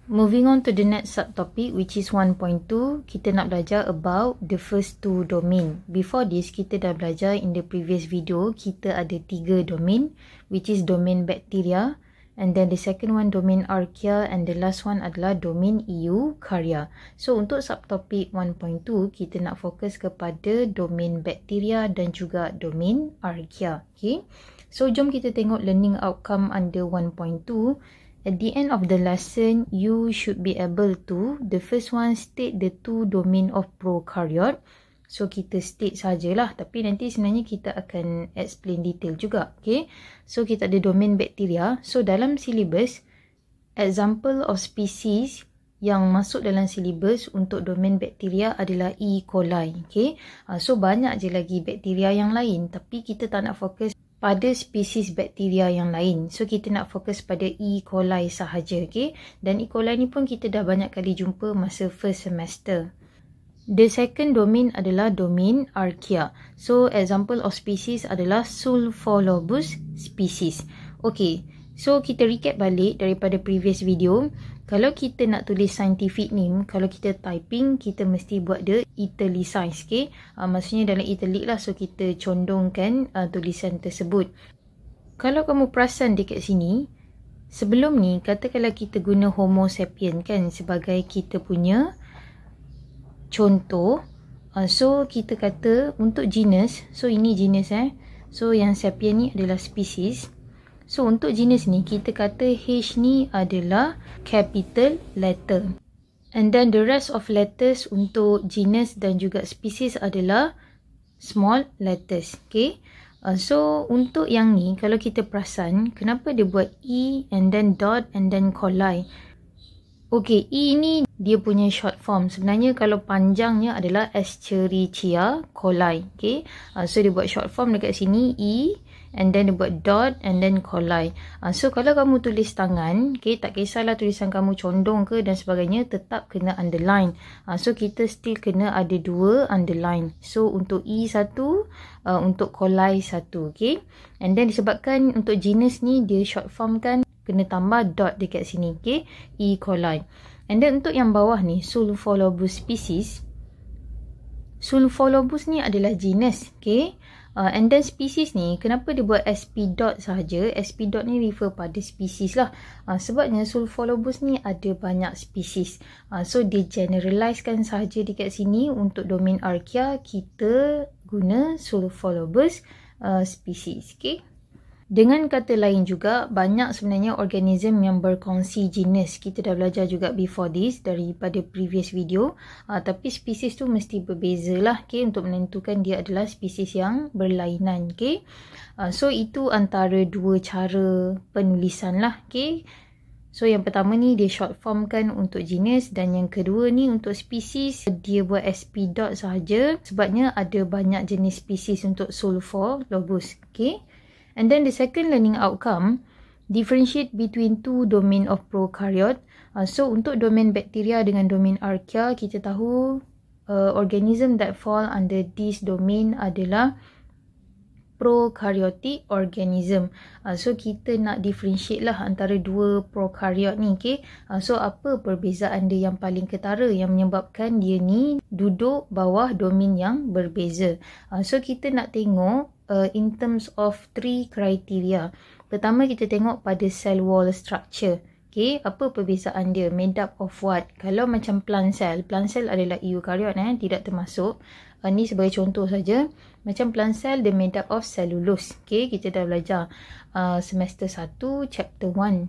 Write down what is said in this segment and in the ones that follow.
Moving on to the next subtopic, which is 1.2, kita nak belajar about the first two domain. Before this, kita dah belajar in the previous video, kita ada 3 domain, which is domain bacteria, and then the second one domain archaea, and the last one adalah domain eukarya. So untuk subtopik 1.2, kita nak fokus kepada domain bacteria dan juga domain archaea. Okay, so jom kita tengok learning outcome under 1.2. At the end of the lesson, you should be able to, the first one, state the two domain of prokaryote. So kita state sajalah, tapi nanti sebenarnya kita akan explain detail juga. Okay, so kita ada domain bakteria. So dalam syllabus, example of species yang masuk dalam syllabus untuk domain bakteria adalah E. coli. Okay, so banyak je lagi bakteria yang lain, tapi kita tak nak fokus pada spesies bakteria yang lain. So kita nak fokus pada E. coli sahaja. Okay, dan E. coli ni pun kita dah banyak kali jumpa masa first semester. The second domain adalah domain archaea. So example of species adalah Sulfolobus species. Okay, so kita recap balik daripada previous video. Kalau kita nak tulis scientific name, kalau kita typing, kita mesti buat the italicize. Okay, maksudnya dalam italic lah. So kita condongkan tulisan tersebut. Kalau kamu perasan dekat sini, sebelum ni katakanlah kita guna Homo sapien kan sebagai kita punya contoh. So kita kata untuk genus, so ini genus so yang sapien ni adalah species. So untuk jenis ni kita kata H ni adalah capital letter. And then the rest of letters untuk genus dan juga species adalah small letters. Okay, so untuk yang ni kalau kita perasan, kenapa dia buat E and then dot and then coli? Okay, E ni dia punya short form. Sebenarnya kalau panjangnya adalah Escherichia coli. Okay, so dia buat short form dekat sini E, and then dia buat dot and then coli. So kalau kamu tulis tangan, okay, tak kisahlah tulisan kamu condong ke dan sebagainya, tetap kena underline. So kita still kena ada 2 underline. So untuk E 1, untuk coli 1. Okay, and then disebabkan untuk genus ni dia short form kan, kena tambah dot dekat sini. Okay, E. coli. And then untuk yang bawah ni, Sulfolobus species. Sulfolobus ni adalah genus. Okay, and then species ni, kenapa dia buat SP dot sahaja? SP dot ni refer pada species lah. Sebabnya Sulfolobus ni ada banyak species. So dia generalizekan sahaja dekat sini. Untuk domain archaea, kita guna Sulfolobus species. Okay, dengan kata lain juga, banyak sebenarnya organism yang berkongsi jenis. Kita dah belajar juga before this daripada previous video. Tapi spesies tu mesti berbeza lah, okay, untuk menentukan dia adalah spesies yang berlainan. Okay, so itu antara 2 cara penulisan lah. Okay, so yang pertama ni dia short form kan untuk jenis, dan yang kedua ni untuk spesies dia buat SP dot sahaja sebabnya ada banyak jenis spesies untuk Sulfolobus. Okay, and then the second learning outcome, differentiate between two domain of prokaryote. So untuk domain bakteria dengan domain archaea, kita tahu organism that fall under this domain adalah prokaryotic organism. So kita nak differentiate lah antara 2 prokaryote ni. Okay, so apa perbezaan dia yang paling ketara yang menyebabkan dia ni duduk bawah domain yang berbeza? So kita nak tengok in terms of 3 criteria. Pertama, kita tengok pada cell wall structure. Okay, apa perbezaan dia? Made up of what? Kalau macam plant cell adalah eukaryote, tidak termasuk. Ni sebagai contoh saja. Macam plant cell, dia made up of cellulose. Okay, kita dah belajar semester 1, chapter 1.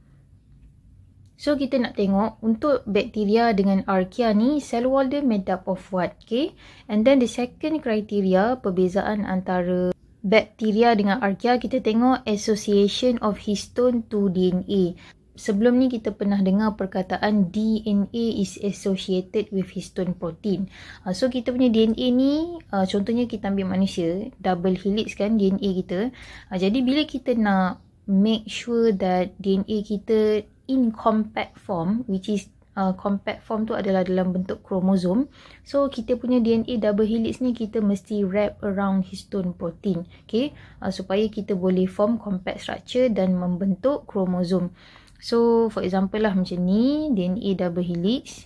So kita nak tengok untuk bakteria dengan archaea ni, cell wall dia made up of what? Okay, and then the second criteria perbezaan antara bakteria dengan archaea, kita tengok association of histone to DNA. Sebelum ni kita pernah dengar perkataan DNA is associated with histone protein. So kita punya DNA ni, contohnya kita ambil manusia, double helix kan DNA kita. Jadi bila kita nak make sure that DNA kita in compact form, which is compact form tu adalah dalam bentuk kromosom. So kita punya DNA double helix ni kita mesti wrap around histone protein, okay, supaya kita boleh form compact structure dan membentuk kromosom. So for example lah macam ni, DNA double helix.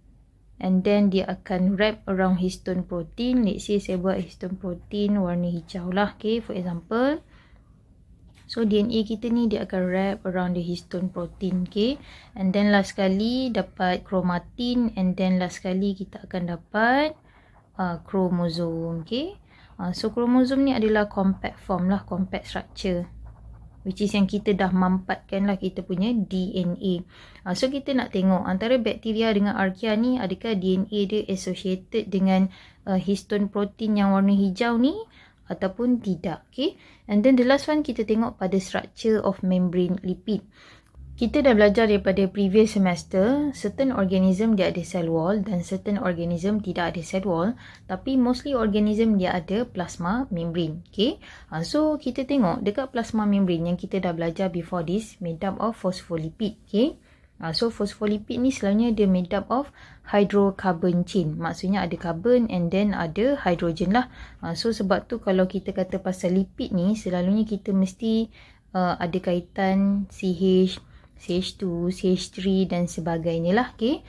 And then dia akan wrap around histone protein. Let's say saya buat histone protein warna hijau lah. Okay, for example. So DNA kita ni dia akan wrap around the histone protein. Okay. And then last sekali dapat chromatin. And then last sekali kita akan dapat chromosome. Okay. So chromosome ni adalah compact form lah. Compact structure. Which is yang kita dah mampatkan lah kita punya DNA. So kita nak tengok antara bakteria dengan archaea ni, adakah DNA dia associated dengan histone protein yang warna hijau ni ataupun tidak. Okay. And then the last one kita tengok pada structure of membrane lipid. Kita dah belajar daripada previous semester, certain organism dia ada cell wall dan certain organism tidak ada cell wall. Tapi mostly organism dia ada plasma membrane. Okay. So kita tengok dekat plasma membrane yang kita dah belajar before this, made up of phospholipid. Okay. So phospholipid ni selalunya dia made up of hydrocarbon chain. Maksudnya ada carbon and then ada hydrogen lah. So sebab tu kalau kita kata pasal lipid ni, selalunya kita mesti ada kaitan CH, CH2, CH3 dan sebagainya lah. Okay.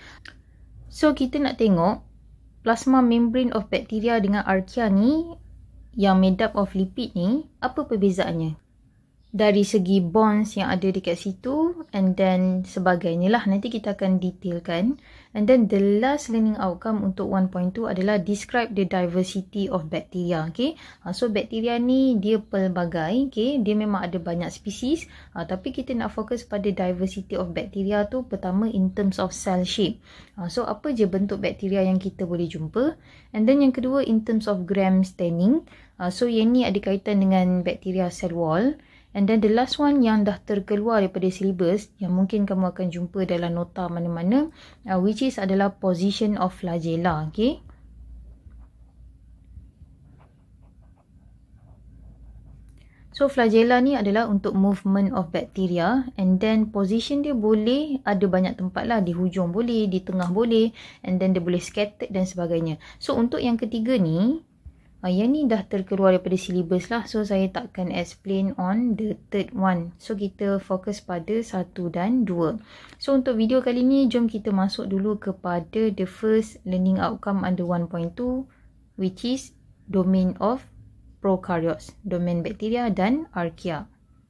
So kita nak tengok plasma membrane of bacteria dengan archaea ni yang made up of lipid ni, apa perbezaannya? Dari segi bonds yang ada dekat situ and then sebagainya lah. Nanti kita akan detailkan. And then the last learning outcome untuk 1.2 adalah describe the diversity of bacteria. Okay. So bakteria ni dia pelbagai. Okay. Dia memang ada banyak spesies. Tapi kita nak fokus pada diversity of bacteria tu pertama in terms of cell shape. So apa je bentuk bakteria yang kita boleh jumpa. And then yang kedua in terms of gram staining. So yang ni ada kaitan dengan bakteria cell wall. And then the last one yang dah terkeluar daripada syllabus, yang mungkin kamu akan jumpa dalam nota mana-mana, which is adalah position of flagella. Okay. So flagella ni adalah untuk movement of bacteria, and then position dia boleh ada banyak tempat lah, di hujung boleh, di tengah boleh, and then dia boleh scattered dan sebagainya. So untuk yang ketiga ni, yang ni dah terkeluar daripada syllabus lah. So saya takkan explain on the third one. So kita fokus pada 1 dan 2. So untuk video kali ni, jom kita masuk dulu kepada the first learning outcome under 1.2, which is domain of prokaryotes, domain bakteria dan archaea.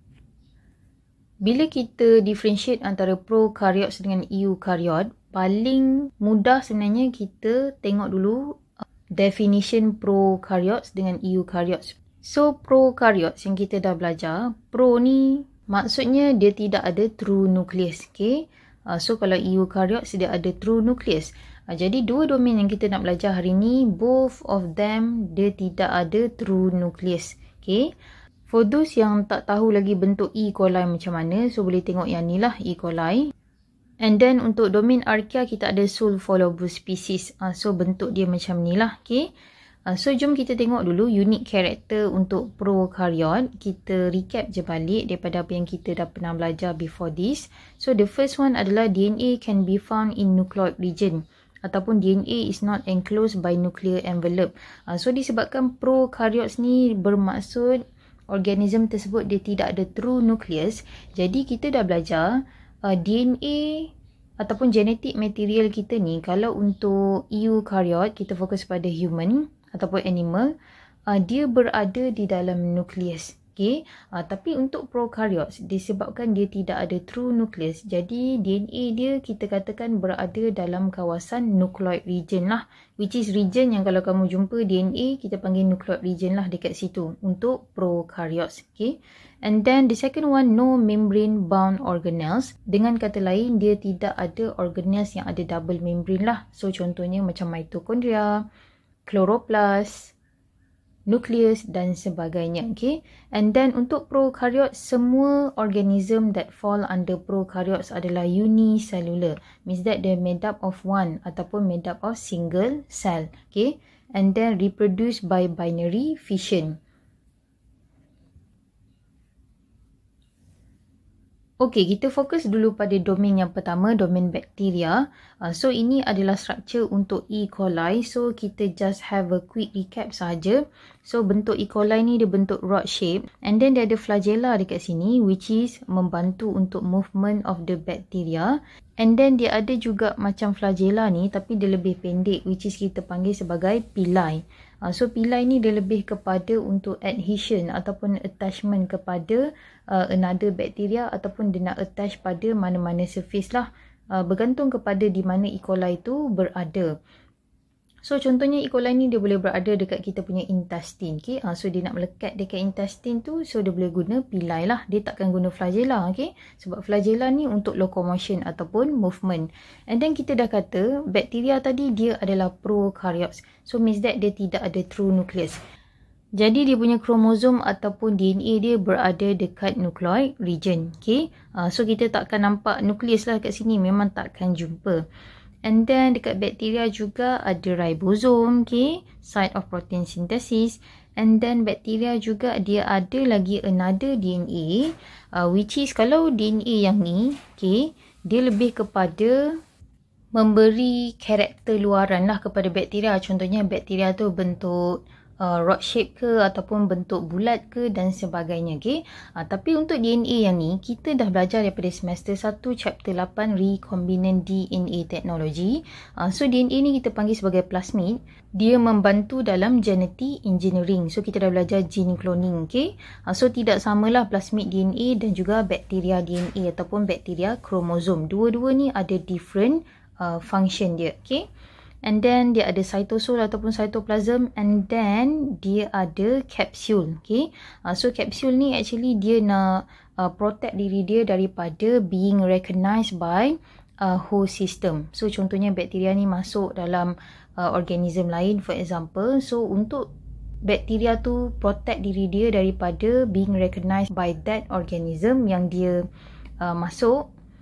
Bila kita differentiate antara prokaryotes dengan eukaryot, paling mudah sebenarnya kita tengok dulu definition prokaryotes dengan eukaryotes. So prokaryotes yang kita dah belajar, pro ni maksudnya dia tidak ada true nucleus. Okay. So kalau eukaryotes dia ada true nucleus. Jadi dua domain yang kita nak belajar hari ni, both of them dia tidak ada true nucleus. Okay. For those yang tak tahu lagi bentuk E. coli macam mana, so boleh tengok yang ni lah E. coli. And then untuk domain archaea kita ada Sulfolobus species. So bentuk dia macam ni lah. Okay. So jom kita tengok dulu unique character untuk prokaryot. Kita recap je balik daripada apa yang kita dah pernah belajar before this. So the first one adalah DNA can be found in nucleoid region. Ataupun DNA is not enclosed by nuclear envelope. So disebabkan prokaryotes ni bermaksud organism tersebut dia tidak ada true nucleus. Jadi kita dah belajar DNA ataupun genetic material kita ni, kalau untuk eukaryot kita fokus pada human ataupun animal, dia berada di dalam nukleus. Okay. Tapi untuk prokaryotes, disebabkan dia tidak ada true nucleus, jadi DNA dia kita katakan berada dalam kawasan nucleoid region lah, which is region yang kalau kamu jumpa DNA kita panggil nucleoid region lah dekat situ untuk prokaryotes. Okay. And then the second one, no membrane bound organelles. Dengan kata lain, dia tidak ada organelles yang ada double membrane lah. So contohnya macam mitochondria, chloroplast, nukleus dan sebagainya. Okay. And then untuk prokaryote, semua organism that fall under prokaryotes adalah unicellular. Means that they're made up of one ataupun made up of single cell. Okay. And then reproduce by binary fission. Okey, kita fokus dulu pada domain yang pertama, domain bakteria. So ini adalah structure untuk E. coli. So kita just have a quick recap saja. So bentuk E. coli ni dia bentuk rod shape, and then dia ada flagella dekat sini which is membantu untuk movement of the bacteria. And then dia ada juga macam flagella ni tapi dia lebih pendek which is kita panggil sebagai pili. So pili ni dia lebih kepada untuk adhesion ataupun attachment kepada another bacteria ataupun dia nak attach pada mana-mana surface lah, bergantung kepada di mana E. coli itu berada. So contohnya E. coli ni dia boleh berada dekat kita punya intestine, okay? So dia nak melekat dekat intestine tu, so dia boleh guna pili lah, dia takkan guna flagella, okay? Sebab flagella ni untuk locomotion ataupun movement. And then kita dah kata bakteria tadi dia adalah prokaryotes, so means that dia tidak ada true nucleus. Jadi dia punya kromosom ataupun DNA dia berada dekat nucleoid region, okay? So kita takkan nampak nukleus lah kat sini, memang takkan jumpa. And then dekat bakteria juga ada ribosom, okay, site of protein synthesis. And then bakteria juga dia ada lagi another DNA, which is kalau DNA yang ni, okay, dia lebih kepada memberi karakter luaran lah kepada bakteria. Contohnya bakteria tu bentuk rod shape ke ataupun bentuk bulat ke dan sebagainya, okay? Tapi untuk DNA yang ni kita dah belajar daripada semester 1 chapter 8 recombinant DNA technology. So DNA ni kita panggil sebagai plasmid. Dia membantu dalam genetic engineering. So kita dah belajar gene cloning, okay? So tidak samalah plasmid DNA dan juga bakteria DNA ataupun bakteria kromosom. Dua-dua ni ada different function dia, okay? And then dia ada cytosol ataupun cytoplasm, and then dia ada capsule, okay? So capsule ni actually dia nak protect diri dia daripada being recognized by host system. So contohnya bakteria ni masuk dalam organism lain for example, so untuk bakteria tu protect diri dia daripada being recognized by that organism yang dia masuk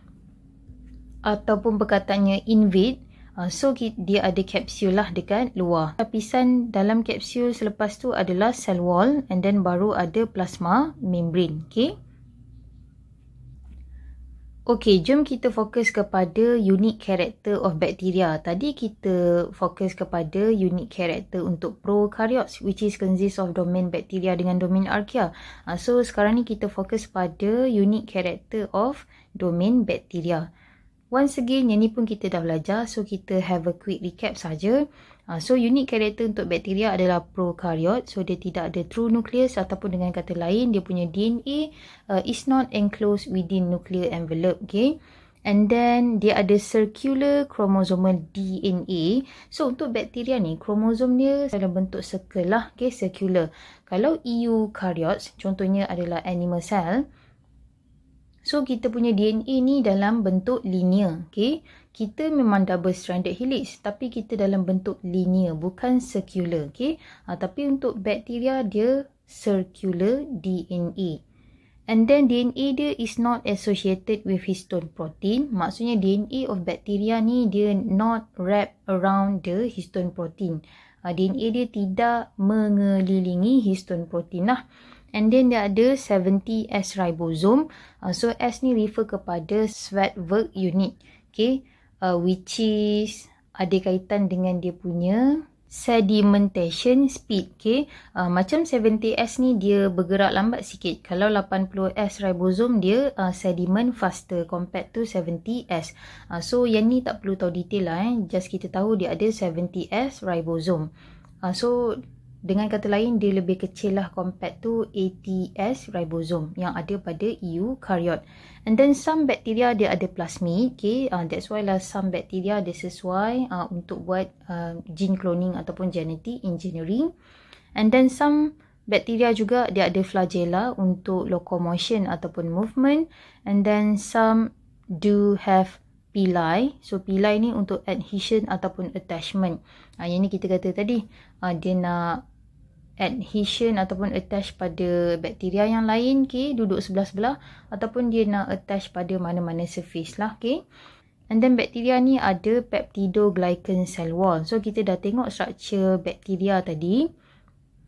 ataupun perkataannya invade. So dia ada kapsul lah dekat luar. Lapisan dalam kapsul selepas tu adalah cell wall, and then baru ada plasma membrane, okay? Okay, jom kita fokus kepada unique character of bacteria. Tadi kita fokus kepada unique character untuk prokaryotes, which is consists of domain bacteria dengan domain archaea. So sekarang ni kita fokus pada unique character of domain bacteria. Once again, yang ni pun kita dah belajar, so kita have a quick recap saja. So unique character untuk bakteria adalah prokaryote, so dia tidak ada true nucleus ataupun dengan kata lain dia punya DNA is not enclosed within nuclear envelope, okay? And then dia ada circular chromosomal DNA. So untuk bakteria ni kromosom dia dalam bentuk circle lah, okay, circular. Kalau eukaryotes contohnya adalah animal cell, so kita punya DNA ni dalam bentuk linear, okay? Kita memang double stranded helix tapi kita dalam bentuk linear, bukan circular, okay? Tapi untuk bakteria dia circular DNA. And then DNA dia is not associated with histone protein. Maksudnya DNA of bacteria ni dia not wrap around the histone protein. DNA dia tidak mengelilingi histone protein lah. And then dia ada 70S ribosome. So S ni refer kepada Svedberg unit, okay? Which is ada kaitan dengan dia punya sedimentation speed, okay? Macam 70S ni dia bergerak lambat sikit. Kalau 80S ribosome dia sediment faster compared to 70S. So yang ni tak perlu tahu detail lah, just kita tahu dia ada 70S ribosome. So dengan kata lain dia lebih kecil lah compared to 80S ribosome yang ada pada eukaryote. And then some bacteria dia ada plasmid, okay? That's why lah some bacteria dia sesuai untuk buat gene cloning ataupun genetic engineering. And then some bacteria juga dia ada flagella untuk locomotion ataupun movement. And then some do have pili. So pili ni untuk adhesion ataupun attachment. Yang ni kita kata tadi dia nak adhesion ataupun attach pada bakteria yang lain, okay, duduk sebelah-sebelah, ataupun dia nak attach pada mana-mana surface lah, okay. And then bakteria ni ada peptidoglycan cell wall. So kita dah tengok structure bakteria tadi.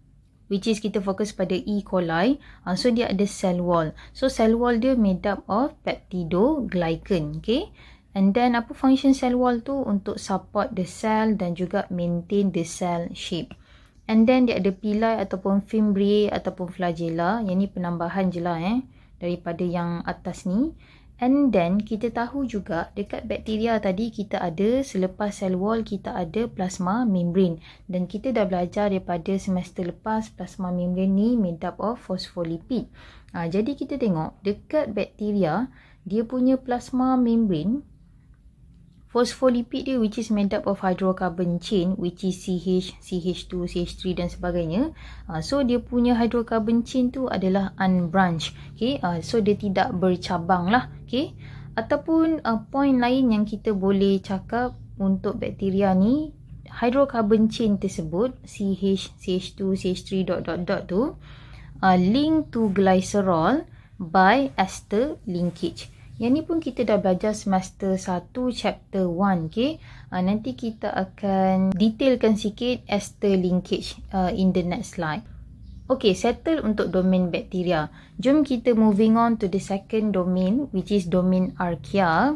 which is kita fokus pada E. coli. So dia ada cell wall. So cell wall dia made up of peptidoglycan. Okay. And then apa function cell wall tu? Untuk support the cell dan juga maintain the cell shape. And then dia ada pilai ataupun fimbriae ataupun flagella. Yang ni penambahan je lah daripada yang atas ni. And then kita tahu juga dekat bakteria tadi kita ada, selepas cell wall kita ada plasma membrane. Dan kita dah belajar daripada semester lepas plasma membrane ni made up of phospholipid. Jadi kita tengok dekat bakteria dia punya plasma membrane, phospholipid dia which is made up of hydrocarbon chain which is CH, CH2, CH3 dan sebagainya. So dia punya hydrocarbon chain tu adalah unbranched. Okay, so dia tidak bercabang lah. Okay, ataupun point lain yang kita boleh cakap untuk bakteria ni, hydrocarbon chain tersebut CH, CH2, CH3 ... tu link to glycerol by ester linkage. Yang ni pun kita dah belajar semester 1 chapter 1. Okay? Nanti kita akan detailkan sikit ester linkage in the next slide. Okay, settle untuk domain bakteria. Jom kita moving on to the second domain which is domain archaea.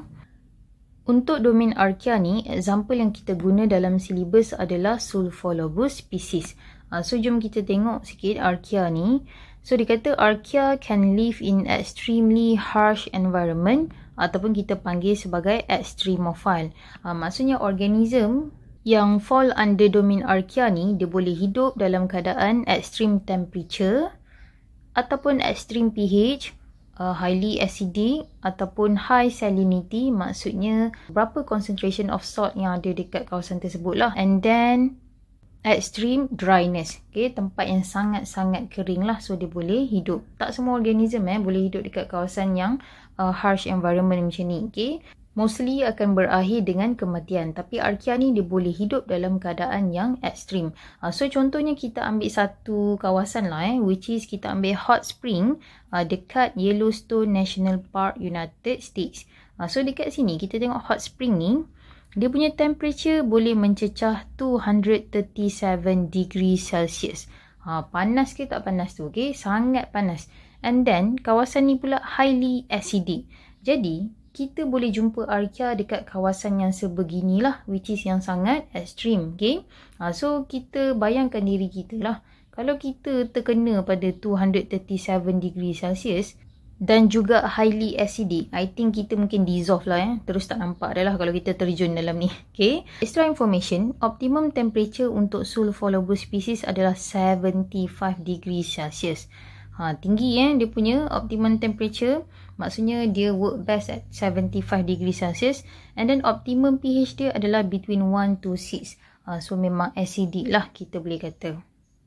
Untuk domain archaea ni, example yang kita guna dalam syllabus adalah Sulfolobus species. So jom kita tengok sikit archaea ni. So dia kata archaea can live in extremely harsh environment ataupun kita panggil sebagai extremophile. Maksudnya organism yang fall under domain archaea ni dia boleh hidup dalam keadaan extreme temperature ataupun extreme pH, highly acidic ataupun high salinity, maksudnya berapa concentration of salt yang ada dekat kawasan tersebut lah. And then extreme dryness. Okay, tempat yang sangat-sangat kering lah. So dia boleh hidup. Tak semua organism boleh hidup dekat kawasan yang harsh environment macam ni. Okay, mostly akan berakhir dengan kematian. Tapi archaea ni dia boleh hidup dalam keadaan yang ekstrim. So contohnya kita ambil satu kawasan lah which is kita ambil hot spring dekat Yellowstone National Park, United States. So dekat sini kita tengok hot spring ni, dia punya temperature boleh mencecah 237 degree Celsius. Panas ke tak panas tu? Okay, sangat panas. And then kawasan ni pula highly acidic. Jadi kita boleh jumpa archaea dekat kawasan yang sebeginilah, which is yang sangat ekstrim. Okay, so kita bayangkan diri kita lah, kalau kita terkena pada 237 degree Celsius dan juga highly acidic, I think kita mungkin dissolve lah terus tak nampak dah lah kalau kita terjun dalam ni. Okay, extra information, optimum temperature untuk Sulfolobus species adalah 75 degree Celsius. Tinggi dia punya optimum temperature, maksudnya dia work best at 75 degree Celsius. And then optimum pH dia adalah between 1 to 6. So memang acidic lah kita boleh kata.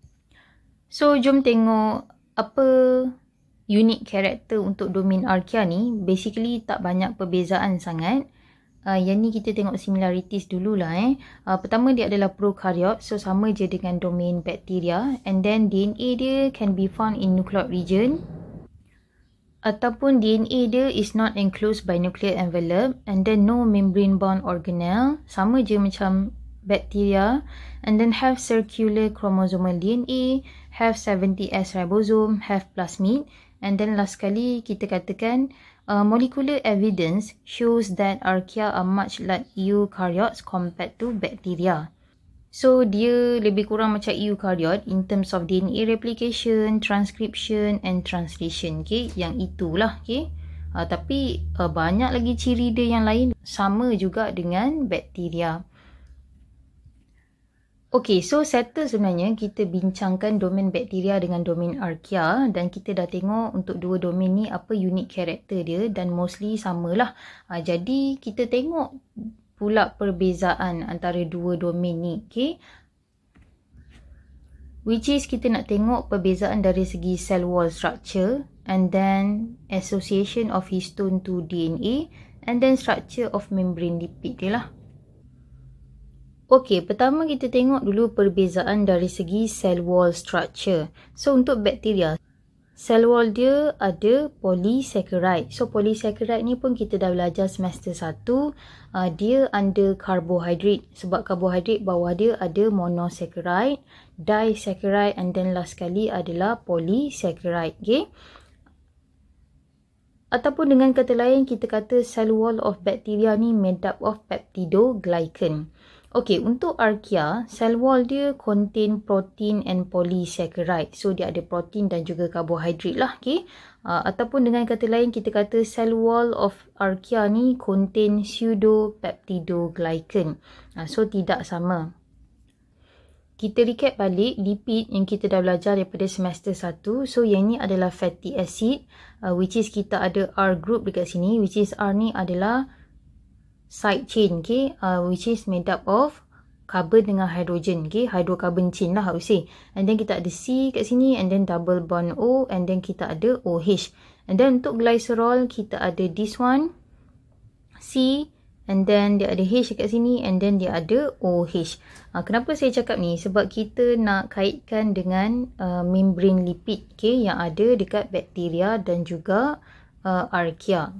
So jom tengok apa unique character untuk domain archaea ni. Basically tak banyak perbezaan sangat. Yang ni kita tengok similarities dululah. Pertama dia adalah prokaryote, so sama je dengan domain bakteria. And then DNA dia can be found in nucleoid region, ataupun DNA dia is not enclosed by nuclear envelope. And then no membrane bound organelle, sama je macam bakteria. And then have circular chromosomal DNA, have 70S ribosome, have plasmid. And then last sekali kita katakan molecular evidence shows that archaea are much like eukaryotes compared to bacteria. So dia lebih kurang macam eukaryote in terms of DNA replication, transcription and translation. Okay, yang itulah. Okay, tapi banyak lagi ciri dia yang lain, sama juga dengan bakteria. Okay, so settle sebenarnya kita bincangkan domain bakteria dengan domain archaea, dan kita dah tengok untuk dua domain ni apa unique character dia dan mostly samalah. Jadi kita tengok pula perbezaan antara dua domain ni. Okay, which is kita nak tengok perbezaan dari segi cell wall structure, and then association of histone to DNA, and then structure of membrane lipid dia lah. Okey, pertama kita tengok dulu perbezaan dari segi cell wall structure. So untuk bakteria, Cell wall dia ada polysaccharide. So polysaccharide ni pun kita dah belajar semester 1. Dia under carbohydrate. Sebab karbohidrat bawah dia ada monosaccharide, disaccharide and then last sekali adalah polysaccharide. Okay. Ataupun dengan kata lain kita kata cell wall of bacteria ni made up of peptidoglycan. Okey, untuk archaea, cell wall dia contain protein and polysaccharide. So, dia ada protein dan juga karbohidrat lah. Okay. Ataupun dengan kata lain, kita kata cell wall of archaea ni contain pseudopeptidoglycan. So, tidak sama. Kita recap balik lipid yang kita dah belajar daripada semester 1. So, yang ni adalah fatty acid. Which is kita ada R group dekat sini. Which is R ni adalah side chain, okay, which is made up of carbon dengan hydrogen, okay, hydrocarbon chain lah, how to say. And then kita ada C kat sini, and then double bond O, and then kita ada OH. And then untuk glycerol, kita ada this one, C, and then dia ada H kat sini, and then dia ada OH. Kenapa saya cakap ni? Sebab kita nak kaitkan dengan membrane lipid, okay, yang ada dekat bakteria dan juga archaea.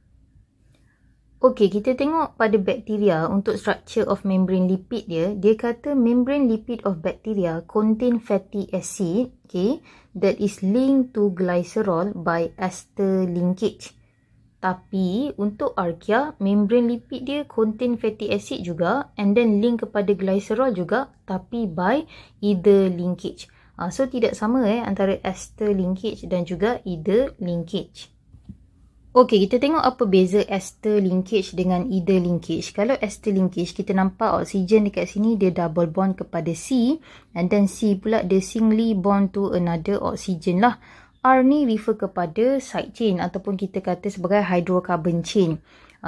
Okey, kita tengok pada bakteria untuk structure of membrane lipid dia. Dia kata membrane lipid of bacteria contain fatty acid, okay, that is linked to glycerol by ester linkage. Tapi untuk archaea, membrane lipid dia contain fatty acid juga and then link kepada glycerol juga tapi by either linkage. So tidak sama antara ester linkage dan juga either linkage. Okey, kita tengok apa beza ester linkage dengan either linkage. Kalau ester linkage, kita nampak oksigen dekat sini dia double bond kepada C, and then C pula dia singly bond to another oxygen lah. R ni refer kepada side chain ataupun kita kata sebagai hydrocarbon chain.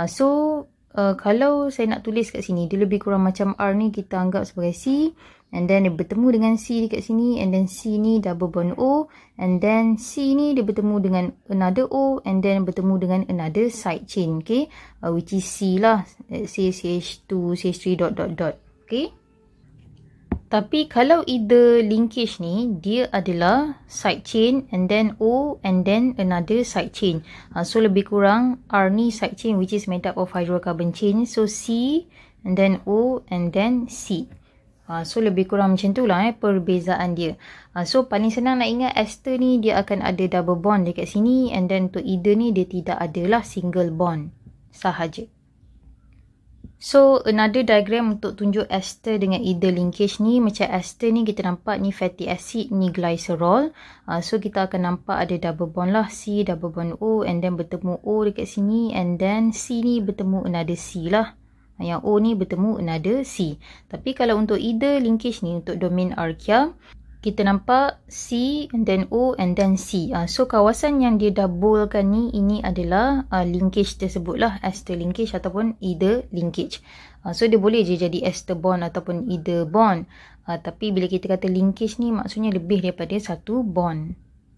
Kalau saya nak tulis kat sini, dia lebih kurang macam R ni kita anggap sebagai C, and then dia bertemu dengan C dekat sini, and then C ni double bond O, and then C ni dia bertemu dengan another O, and then bertemu dengan another side chain, okay, which is C lah, let's say CH2, CH3 ... okay. Tapi kalau either linkage ni, dia adalah side chain and then O and then another side chain. So lebih kurang R ni side chain which is made up of hydrocarbon chain. So C and then O and then C. So lebih kurang macam tu lah perbezaan dia. So paling senang nak ingat ester ni dia akan ada double bond dekat sini, and then untuk either ni dia tidak adalah single bond sahaja. So another diagram untuk tunjuk ester dengan either linkage ni, macam ester ni kita nampak ni fatty acid, ni glycerol. So kita akan nampak ada double bond lah, C double bond O, and then bertemu O dekat sini, and then C ni bertemu another C lah. Yang O ni bertemu another C. Tapi kalau untuk either linkage ni, untuk domain archaea, kita nampak C and then O and then C. So kawasan yang dia doublekan ni, ini adalah linkage tersebut lah, ester linkage ataupun either linkage. So dia boleh je jadi ester bond ataupun either bond. Tapi bila kita kata linkage ni, maksudnya lebih daripada satu bond.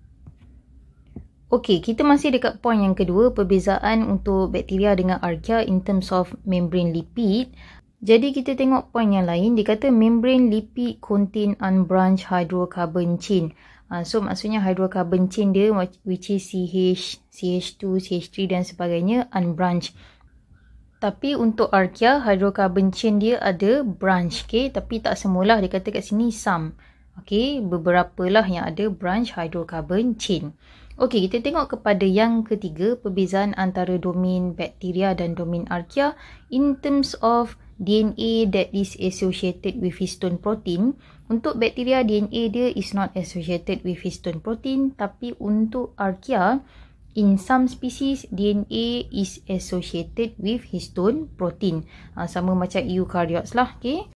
Okey, kita masih dekat point yang kedua, perbezaan untuk bakteria dengan archaea in terms of membrane lipid. Jadi kita tengok point yang lain, dia kata membrane lipid contain unbranched hydrocarbon chain. So maksudnya hydrocarbon chain dia which is CH, CH2, CH3 dan sebagainya unbranched. Tapi untuk archaea, hydrocarbon chain dia ada branch, okay? Tapi tak semualah, dia kata kat sini some. Okay, beberapa lah yang ada branch hydrocarbon chain. Okey, kita tengok kepada yang ketiga, perbezaan antara domain bakteria dan domain archaea in terms of DNA that is associated with histone protein. Untuk bakteria, DNA dia is not associated with histone protein, tapi untuk archaea, in some species, DNA is associated with histone protein. Sama macam eukaryotes lah, okay?